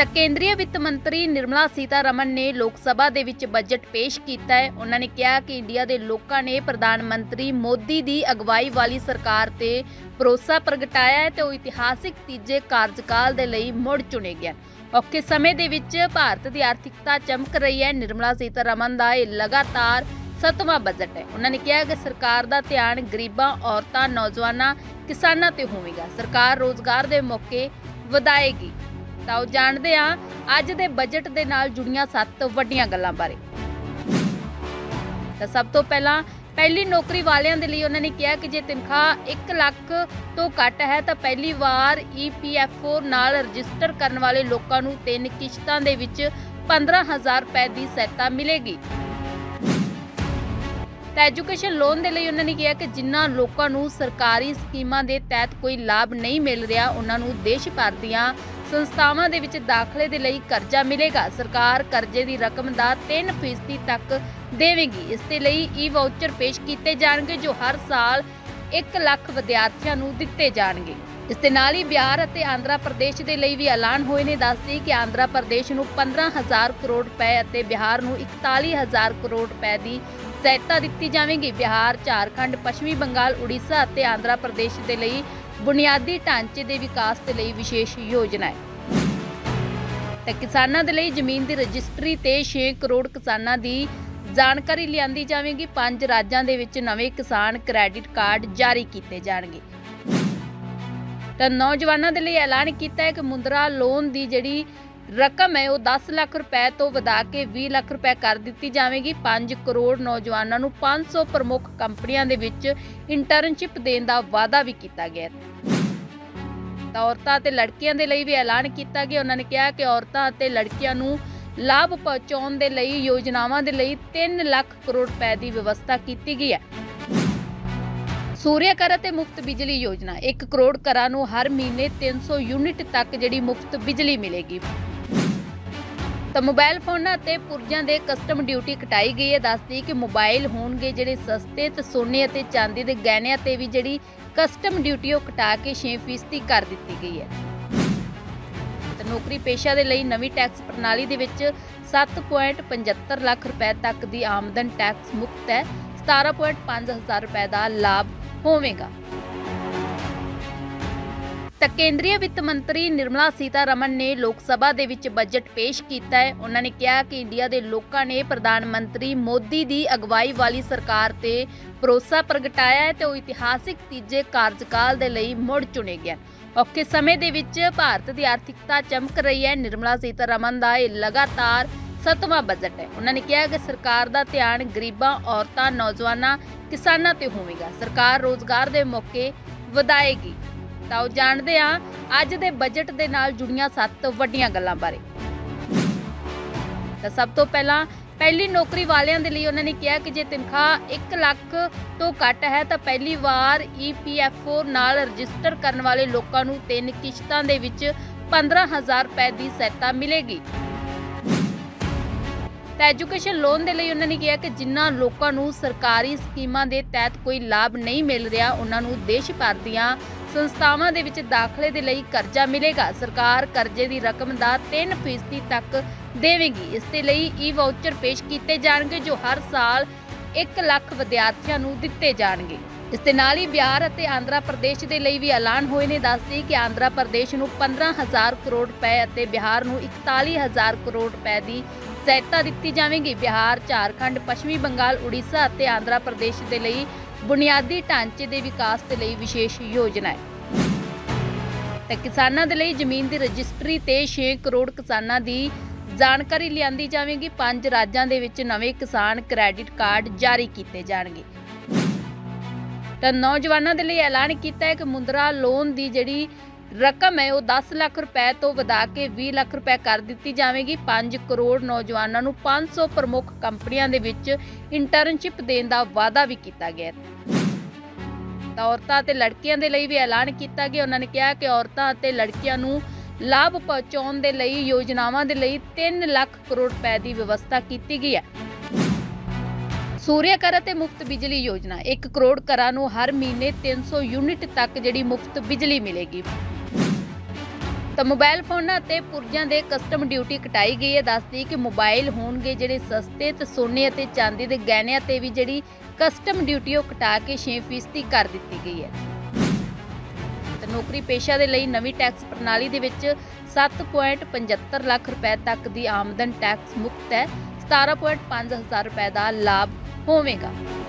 ਤਾਂ ਕੇਂਦਰੀ ਵਿੱਤ ਮੰਤਰੀ ਨਿਰਮਲਾ ਸੀਤਾਰਮਨ ਨੇ ਲੋਕ ਸਭਾ ਦੇ ਵਿੱਚ ਬਜਟ ਪੇਸ਼ ਕੀਤਾ ਹੈ। ਉਹਨਾਂ ਨੇ ਕਿਹਾ ਕਿ ਇੰਡੀਆ ਦੇ ਲੋਕਾਂ ਨੇ ਪ੍ਰਧਾਨ ਮੰਤਰੀ ਮੋਦੀ ਦੀ ਅਗਵਾਈ ਵਾਲੀ ਸਰਕਾਰ ਤੇ ਭਰੋਸਾ ਪ੍ਰਗਟਾਇਆ ਹੈ ਤੇ ਉਹ ਇਤਿਹਾਸਿਕ ਤੀਜੇ ਕਾਰਜਕਾਲ ਦੇ ਲਈ ਮੁੜ ਚੁਣੇ ਗਏ। ਔਖੇ ਸਮੇਂ ਦੇ ਵਿੱਚ ਭਾਰਤ ਦੀ ਆਰਥਿਕਤਾ ਚਮਕ ਰਹੀ ਹੈ। ਨਿਰਮਲਾ ਸੀਤਾਰਮਨ ਦਾ ਇਹ ਲਗਾਤਾਰ 7ਵਾਂ ਬਜਟ ਹੈ। ਉਹਨਾਂ ਨੇ ਕਿਹਾ ਕਿ ਸਰਕਾਰ ਦਾ ਧਿਆਨ ਗਰੀਬਾਂ, ਔਰਤਾਂ, ਨੌਜਵਾਨਾਂ, ਕਿਸਾਨਾਂ ਤੇ ਹੋਵੇਗਾ। ਸਰਕਾਰ ਰੋਜ਼ਗਾਰ ਦੇ ਮੌਕੇ ਵਧਾਏਗੀ। ਤਾਂ ਉਹ ਜਾਣਦੇ ਹਾਂ ਅੱਜ ਦੇ ਬਜਟ ਦੇ ਨਾਲ ਜੁੜੀਆਂ 7 ਵੱਡੀਆਂ ਗੱਲਾਂ ਬਾਰੇ। ਤਾਂ ਸਭ ਤੋਂ ਪਹਿਲਾਂ ਪਹਿਲੀ ਨੌਕਰੀ ਵਾਲਿਆਂ ਦੇ ਲਈ ਉਹਨਾਂ ਨੇ ਕਿਹਾ ਕਿ ਜੇ ਤਨਖਾਹ 1 ਲੱਖ ਤੋਂ ਘੱਟ ਹੈ ਤਾਂ ਪਹਿਲੀ ਵਾਰ EPFO ਨਾਲ ਰਜਿਸਟਰ ਕਰਨ ਵਾਲੇ ਲੋਕਾਂ ਨੂੰ 3 ਕਿਸ਼ਤਾਂ ਦੇ ਵਿੱਚ 15,000 ਰੁਪਏ ਦੀ ਸਹਾਇਤਾ ਮਿਲੇਗੀ। ਤਾਂ ਐਜੂਕੇਸ਼ਨ ਲੋਨ ਦੇ ਲਈ ਉਹਨਾਂ ਨੇ ਕਿਹਾ ਕਿ ਜਿਨ੍ਹਾਂ ਲੋਕਾਂ ਨੂੰ ਸਰਕਾਰੀ ਸਕੀਮਾਂ ਦੇ ਤਹਿਤ ਕੋਈ ਲਾਭ ਨਹੀਂ ਮਿਲ ਰਿਹਾ ਉਹਨਾਂ ਨੂੰ ਦੇਸ਼ ਭਰ ਦੀਆਂ ਸੰਸਥਾਵਾਂ ਦੇ ਵਿੱਚ ਦਾਖਲੇ ਦੇ ਲਈ ਕਰਜ਼ਾ ਮਿਲੇਗਾ। ਸਰਕਾਰ ਕਰਜ਼ੇ ਦੀ ਰਕਮ ਦਾ 3% ਤੱਕ ਦੇਵੇਗੀ। ਇਸ ਦੇ ਲਈ ਵਾਊਚਰ ਪੇਸ਼ ਕੀਤੇ ਜਾਣਗੇ ਜੋ ਹਰ ਸਾਲ 1 ਲੱਖ ਵਿਦਿਆਰਥੀਆਂ ਨੂੰ ਦਿੱਤੇ ਜਾਣਗੇ। ਇਸ ਦੇ ਨਾਲ ਹੀ ਬਿਹਾਰ ਅਤੇ ਆਂਧਰਾ ਪ੍ਰਦੇਸ਼ ਦੇ ਲਈ ਵੀ ਐਲਾਨ ਹੋਏ ਨੇ। ਦੱਸਦੀ ਕਿ ਆਂਧਰਾ ਪ੍ਰਦੇਸ਼ ਨੂੰ 15,000 ਕਰੋੜ ਰੁਪਏ ਅਤੇ ਬਿਹਾਰ ਨੂੰ 41,000 ਕਰੋੜ ਰੁਪਏ ਦੀ ਸਹਾਇਤਾ ਦਿੱਤੀ ਜਾਵੇਗੀ। ਬਿਹਾਰ, ਝਾਰਖੰਡ, ਪੱਛਮੀ ਬੰਗਾਲ, ਉੜੀਸਾ ਅਤੇ ਆਂਧਰਾ ਪ੍ਰਦੇਸ਼ ਦੇ ਲਈ ਬੁਨਿਆਦੀ ਢਾਂਚੇ ਦੇ ਵਿਕਾਸ ਦੇ ਲਈ ਵਿਸ਼ੇਸ਼ ਯੋਜਨਾ ਹੈ। ਤੇ ਕਿਸਾਨਾਂ ਦੇ ਲਈ ਜ਼ਮੀਨ ਦੀ ਰਜਿਸਟਰੀ ਤੇ 6 ਕਰੋੜ ਕਿਸਾਨਾਂ ਦੀ ਜਾਣਕਾਰੀ ਲਿਆਂਦੀ ਜਾਵੇਗੀ। 5 ਰਾਜਾਂ ਦੇ ਵਿੱਚ ਨਵੇਂ ਕਿਸਾਨ ਕ੍ਰੈਡਿਟ ਕਾਰਡ ਜਾਰੀ ਕੀਤੇ ਜਾਣਗੇ। ਤਾਂ ਨੌਜਵਾਨਾਂ ਦੇ ਲਈ ਐਲਾਨ ਕੀਤਾ ਹੈ ਕਿ ਮੁੰਦਰਾ ਲੋਨ ਦੀ ਜਿਹੜੀ ਰਕਮ ਹੈ ਉਹ 10 ਲੱਖ ਰੁਪਏ ਤੋਂ ਵਧਾ ਕੇ 20 ਲੱਖ ਰੁਪਏ ਕਰ ਦਿੱਤੀ ਜਾਵੇਗੀ। 5 ਕਰੋੜ ਨੌਜਵਾਨਾਂ ਨੂੰ 500 ਪ੍ਰਮੁੱਖ ਕੰਪਨੀਆਂ ਦੇ ਵਿੱਚ ਇੰਟਰਨਸ਼ਿਪ ਦੇਣ ਦਾ ਵਾਅਦਾ ਵੀ ਕੀਤਾ ਗਿਆ। ਤਾਂ ਔਰਤਾਂ ਅਤੇ ਲੜਕੀਆਂ ਦੇ ਲਈ ਵੀ ਐਲਾਨ ਕੀਤਾ ਗਿਆ। ਉਹਨਾਂ ਨੇ ਕਿਹਾ ਕਿ ਔਰਤਾਂ ਅਤੇ ਲੜਕੀਆਂ ਨੂੰ ਲਾਭ ਪਹੁੰਚਾਉਣ ਦੇ ਲਈ ਯੋਜਨਾਵਾਂ ਦੇ ਲਈ 3 ਲੱਖ ਕਰੋੜ ਰੁਪਏ ਦੀ ਵਿਵਸਥਾ ਕੀਤੀ ਗਈ ਹੈ। ਸੂਰਿਆ ਘਰ ਅਤੇ ਮੁਫਤ ਬਿਜਲੀ ਯੋਜਨਾ 1 ਕਰੋੜ ਘਰਾਂ ਨੂੰ ਹਰ ਮਹੀਨੇ 300 ਯੂਨਿਟ ਤੱਕ ਜਿਹੜੀ ਮੁਫਤ ਬਿਜਲੀ ਮਿਲੇਗੀ। ਤਾਂ ਮੋਬਾਈਲ ਫੋਨਾਂ ਅਤੇ ਪੁਰਜਿਆਂ ਦੇ ਕਸਟਮ ਡਿਊਟੀ ਘਟਾਈ ਗਈ ਹੈ। ਦੱਸਦੀ ਕਿ ਮੋਬਾਈਲ ਹੋਣਗੇ ਜਿਹੜੇ ਸਸਤੇ ਤੇ ਸੋਨੇ ਅਤੇ ਚਾਂਦੀ ਦੇ ਗਹਿਣਿਆਂ ਤੇ ਵੀ ਜਿਹੜੀ ਕਸਟਮ ਡਿਊਟੀ ਉਹ ਘਟਾ ਕੇ 6% ਕਰ ਦਿੱਤੀ ਗਈ ਹੈ। ਤਾਂ ਨੌਕਰੀ ਪੇਸ਼ਾ ਦੇ ਲਈ ਨਵੀਂ ਟੈਕਸ ਪ੍ਰਣਾਲੀ ਦੇ ਵਿੱਚ 7.75 ਲੱਖ ਰੁਪਏ ਤੱਕ ਦੀ ਆਮਦਨ ਟੈਕਸ ਮੁਕਤ ਹੈ। 17.5 ਹਜ਼ਾਰ ਰੁਪਏ ਦਾ ਲਾਭ ਹੋਵੇਗਾ। ਤਾਂ ਕੇਂਦਰੀ ਵਿੱਤ ਮੰਤਰੀ ਨਿਰਮਲਾ ਸੀਤਾਰਮਨ ਨੇ ਲੋਕ ਸਭਾ ਦੇ ਵਿੱਚ ਬਜਟ ਪੇਸ਼ ਕੀਤਾ ਹੈ। ਉਹਨਾਂ ਨੇ ਕਿਹਾ ਕਿ ਇੰਡੀਆ ਦੇ ਲੋਕਾਂ ਨੇ ਪ੍ਰਧਾਨ ਮੰਤਰੀ ਮੋਦੀ ਦੀ ਅਗਵਾਈ ਵਾਲੀ ਸਰਕਾਰ ਤੇ ਭਰੋਸਾ ਪ੍ਰਗਟਾਇਆ ਹੈ ਤੇ ਉਹ ਇਤਿਹਾਸਿਕ ਤੀਜੇ ਕਾਰਜਕਾਲ ਦੇ ਲਈ ਮੁੜ ਚੁਣੇ ਗਏ। ਔਖੇ ਸਮੇਂ ਦੇ ਵਿੱਚ ਭਾਰਤ ਦੀ ਆਰਥਿਕਤਾ ਚਮਕ ਰਹੀ ਹੈ। ਨਿਰਮਲਾ ਸੀਤਾਰਮਨ ਦਾ ਇਹ ਲਗਾਤਾਰ 7ਵਾਂ ਬਜਟ ਹੈ। ਉਹਨਾਂ ਨੇ ਕਿਹਾ ਕਿ ਸਰਕਾਰ ਦਾ ਧਿਆਨ ਗਰੀਬਾਂ, ਔਰਤਾਂ, ਨੌਜਵਾਨਾਂ, ਕਿਸਾਨਾਂ ਤੇ ਹੋਵੇਗਾ। ਸਰਕਾਰ ਰੋਜ਼ਗਾਰ ਦੇ ਮੌਕੇ ਵਧਾਏਗੀ। ਤਾਂ ਉਹ ਜਾਣਦੇ ਹਾਂ ਅੱਜ ਦੇ ਬਜਟ ਦੇ ਨਾਲ ਜੁੜੀਆਂ 7 ਵੱਡੀਆਂ ਗੱਲਾਂ ਬਾਰੇ। ਤਾਂ ਸਭ ਤੋਂ ਪਹਿਲਾਂ ਪਹਿਲੀ ਨੌਕਰੀ ਵਾਲਿਆਂ ਦੇ ਲਈ ਉਹਨਾਂ ਨੇ ਕਿਹਾ ਕਿ ਜੇ ਤਨਖਾਹ 1 ਲੱਖ ਤੋਂ ਘੱਟ ਹੈ ਤਾਂ ਪਹਿਲੀ ਵਾਰ EPFO ਨਾਲ ਰਜਿਸਟਰ ਕਰਨ ਵਾਲੇ ਲੋਕਾਂ ਨੂੰ 3 ਕਿਸ਼ਤਾਂ ਦੇ ਵਿੱਚ 15,000 ਰੁਪਏ ਦੀ ਸਹਾਇਤਾ ਮਿਲੇਗੀ। ਤਾਂ ਐਜੂਕੇਸ਼ਨ ਲੋਨ ਦੇ ਲਈ ਉਹਨਾਂ ਨੇ ਕਿਹਾ ਕਿ ਜਿਨ੍ਹਾਂ ਲੋਕਾਂ ਨੂੰ ਸਰਕਾਰੀ ਸਕੀਮਾਂ ਦੇ ਤਹਿਤ ਕੋਈ ਲਾਭ ਨਹੀਂ ਮਿਲ ਰਿਹਾ ਉਹਨਾਂ ਨੂੰ ਦੇਸ਼ ਭਰ ਦੀਆਂ ਸੰਸਥਾਵਾਂ ਦੇ ਵਿੱਚ ਦਾਖਲੇ ਦੇ ਲਈ ਕਰਜ਼ਾ ਮਿਲੇਗਾ। ਸਰਕਾਰ ਕਰਜ਼ੇ ਦੀ ਰਕਮ ਦਾ 3% ਤੱਕ ਦੇਵੇਗੀ। ਇਸ ਦੇ ਲਈ ਵਾਊਚਰ ਪੇਸ਼ ਕੀਤੇ ਜਾਣਗੇ ਜੋ ਹਰ ਸਾਲ 1 ਲੱਖ ਵਿਦਿਆਰਥੀਆਂ ਨੂੰ ਦਿੱਤੇ ਜਾਣਗੇ। ਇਸ ਦੇ ਨਾਲ ਹੀ ਬਿਹਾਰ ਅਤੇ ਆਂਧਰਾ ਪ੍ਰਦੇਸ਼ ਦੇ ਲਈ ਵੀ ਐਲਾਨ ਹੋਏ ਨੇ। ਦੱਸਦੀ ਕਿ ਆਂਧਰਾ ਪ੍ਰਦੇਸ਼ ਨੂੰ 15,000 ਕਰੋੜ ਰੁਪਏ ਅਤੇ ਬਿਹਾਰ ਨੂੰ 41,000 ਕਰੋੜ ਰੁਪਏ ਦੀ ਸਹਾਇਤਾ ਦਿੱਤੀ ਜਾਵੇਗੀ। ਬਿਹਾਰ, ਝਾਰਖੰਡ, ਪੱਛਮੀ ਬੰਗਾਲ, ਉੜੀਸਾ ਅਤੇ ਆਂਧਰਾ ਪ੍ਰਦੇਸ਼ ਦੇ ਲਈ ਬੁਨਿਆਦੀ ਢਾਂਚੇ ਦੇ ਵਿਕਾਸ ਦੇ ਲਈ ਵਿਸ਼ੇਸ਼ ਯੋਜਨਾ ਹੈ। ਤਾਂ ਕਿਸਾਨਾਂ ਦੇ ਲਈ ਜ਼ਮੀਨ ਦੀ ਰਜਿਸਟਰੀ ਤੇ 6 ਕਰੋੜ ਕਿਸਾਨਾਂ ਦੀ ਜਾਣਕਾਰੀ ਲਿਆਂਦੀ ਜਾਵੇਗੀ। 5 ਰਾਜਾਂ ਦੇ ਵਿੱਚ ਨਵੇਂ ਕਿਸਾਨ ਕ੍ਰੈਡਿਟ ਕਾਰਡ ਜਾਰੀ ਕੀਤੇ ਜਾਣਗੇ। ਤਾਂ ਨੌਜਵਾਨਾਂ ਦੇ ਲਈ ਐਲਾਨ ਕੀਤਾ ਹੈ ਕਿ ਮੁੰਦਰਾ ਲੋਨ ਦੀ ਜਿਹੜੀ ਰਕਮ ਹੈ ਉਹ 10 ਲੱਖ ਰੁਪਏ ਤੋਂ ਵਧਾ ਕੇ 20 ਲੱਖ ਰੁਪਏ ਕਰ ਦਿੱਤੀ ਜਾਵੇਗੀ। 5 ਕਰੋੜ ਨੌਜਵਾਨਾਂ ਨੂੰ 500 ਪ੍ਰਮੁੱਖ ਕੰਪਨੀਆਂ ਦੇ ਵਿੱਚ ਇੰਟਰਨਸ਼ਿਪ ਦੇਣ ਦਾ ਵਾਅਦਾ ਵੀ ਕੀਤਾ ਗਿਆ। ਤਾਂ ਔਰਤਾਂ ਅਤੇ ਲੜਕੀਆਂ ਦੇ ਲਈ ਵੀ ਐਲਾਨ ਕੀਤਾ ਗਿਆ। ਉਹਨਾਂ ਨੇ ਕਿਹਾ ਕਿ ਔਰਤਾਂ ਅਤੇ ਲੜਕੀਆਂ ਨੂੰ ਲਾਭ ਪਹੁੰਚਾਉਣ ਦੇ ਲਈ ਯੋਜਨਾਵਾਂ ਦੇ ਲਈ 3 ਲੱਖ ਕਰੋੜ ਰੁਪਏ ਦੀ ਵਿਵਸਥਾ ਕੀਤੀ ਗਈ ਹੈ। ਸੂਰਿਆ ਘਰ ਅਤੇ ਮੁਫਤ ਬਿਜਲੀ ਯੋਜਨਾ 1 ਕਰੋੜ ਘਰਾਂ ਨੂੰ ਹਰ ਮਹੀਨੇ 300 ਯੂਨਿਟ ਤੱਕ ਜਿਹੜੀ ਮੁਫਤ ਬਿਜਲੀ ਮਿਲੇਗੀ। ਤਾਂ ਮੋਬਾਈਲ ਫੋਨਾਂ ਅਤੇ ਪੁਰਜਿਆਂ ਦੇ ਕਸਟਮ ਡਿਊਟੀ ਕਟਾਈ ਗਈ ਹੈ। ਦੱਸਦੀ ਕਿ ਮੋਬਾਈਲ ਹੋਣਗੇ ਜਿਹੜੇ ਸਸਤੇ ਤੇ ਸੋਨੇ ਅਤੇ ਚਾਂਦੀ ਦੇ ਗਹਿਣਿਆਂ ਤੇ ਵੀ ਜਿਹੜੀ ਕਸਟਮ ਡਿਊਟੀ ਉਹ ਕਟਾ ਕੇ 6% ਕਰ ਦਿੱਤੀ ਗਈ ਹੈ। ਤਾਂ ਨੌਕਰੀ ਪੇਸ਼ਾ ਦੇ ਲਈ ਨਵੀਂ ਟੈਕਸ ਪ੍ਰਣਾਲੀ ਦੇ ਵਿੱਚ 7.75 ਲੱਖ ਰੁਪਏ ਤੱਕ ਦੀ ਆਮਦਨ ਟੈਕਸ ਮੁਕਤ ਹੈ। 17.5 ਹਜ਼ਾਰ ਰੁਪਏ ਦਾ ਲਾਭ ਹੋਵੇਗਾ।